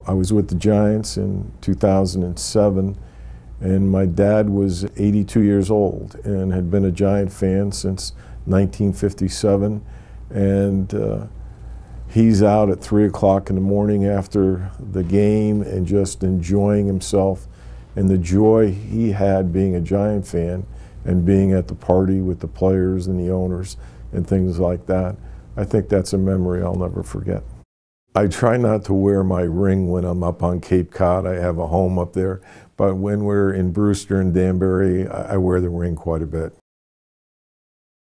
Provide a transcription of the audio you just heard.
I was with the Giants in 2007, and my dad was 82 years old and had been a Giant fan since 1957. And he's out at 3 o'clock in the morning after the game and just enjoying himself and the joy he had being a Giant fan and being at the party with the players and the owners and things like that. I think that's a memory I'll never forget. I try not to wear my ring when I'm up on Cape Cod. I have a home up there. But when we're in Brewster and Danbury, I wear the ring quite a bit.